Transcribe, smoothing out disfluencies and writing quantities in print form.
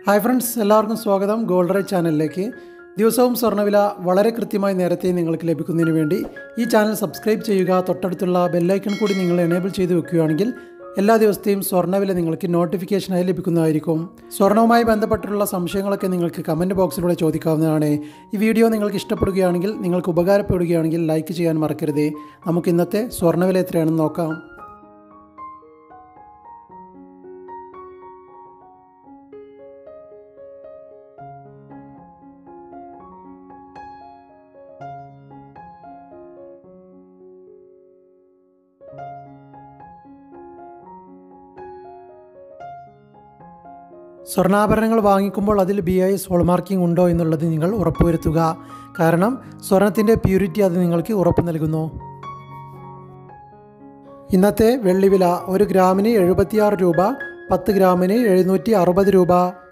Hi friends, എല്ലാവർക്കും സ്വാഗതം ഗോൾഡ്രേറ്റ് ചാനലിലേക്ക്. ദിവസവും സ്വർണ്ണവില വളരെ കൃത്യമായി നേരത്തെ നിങ്ങൾക്ക് ലഭിക്കുന്നതിന് വേണ്ടി ഈ ചാനൽ സബ്സ്ക്രൈബ് ചെയ്യുക. തൊട്ടടുത്തുള്ള ബെല്ലൈക്കൺ കൂടി നിങ്ങൾ എനേബിൾ ചെയ്ത് വെക്കുകയാണെങ്കിൽ എല്ലാ ദിവസത്തെയും സ്വർണ്ണവില നിങ്ങൾക്ക് നോട്ടിഫിക്കേഷനായി ലഭിക്കുന്നതായിരിക്കും. സ്വർണ്ണവുമായി ബന്ധപ്പെട്ടുള്ള സംശയങ്ങളൊക്കെ നിങ്ങൾക്ക് കമൻറ്റ് ബോക്സിലൂടെ ചോദിക്കാവുന്നതാണ്. ഈ വീഡിയോ നിങ്ങൾക്ക് ഇഷ്ടപ്പെടുകയാണെങ്കിൽ, നിങ്ങൾക്ക് ഉപകാരപ്പെടുകയാണെങ്കിൽ ലൈക്ക് ചെയ്യാൻ മറക്കരുത്. നമുക്ക് ഇന്നത്തെ സ്വർണ്ണവില എത്രയാണെന്ന് നോക്കാം. സ്വർണ്ണാഭരണങ്ങൾ വാങ്ങിക്കുമ്പോൾ അതിൽ BIS ഹോൾമാർക്കിംഗ് ഉണ്ടോ എന്നുള്ളത് നിങ്ങൾ ഉറപ്പുവരുത്തുക. കാരണം സ്വർണത്തിൻ്റെ പ്യൂരിറ്റി അത് നിങ്ങൾക്ക് ഉറപ്പ് നൽകുന്നു. ഇന്നത്തെ വെള്ളിവില 1 ഗ്രാമിന് 76 രൂപ, 10 ഗ്രാമിന് 760 രൂപ.